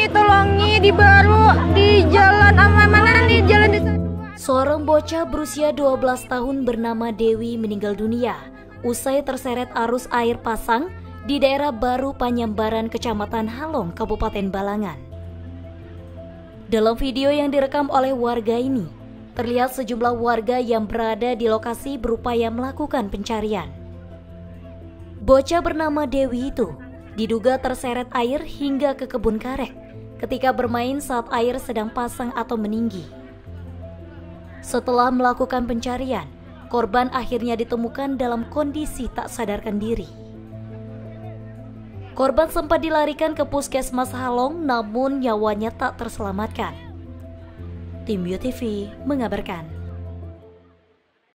tolongi di Baru di jalan mana di jalan desa. Seorang bocah berusia 12 tahun bernama Dewi meninggal dunia usai terseret arus air pasang di daerah Baru Panyambaran, Kecamatan Halong, Kabupaten Balangan. Dalam video yang direkam oleh warga ini, terlihat sejumlah warga yang berada di lokasi berupaya melakukan pencarian. Bocah bernama Dewi itu diduga terseret air hingga ke kebun karet ketika bermain saat air sedang pasang atau meninggi. Setelah melakukan pencarian, korban akhirnya ditemukan dalam kondisi tak sadarkan diri. Korban sempat dilarikan ke Puskesmas Halong, namun nyawanya tak terselamatkan. Tim UTV mengabarkan.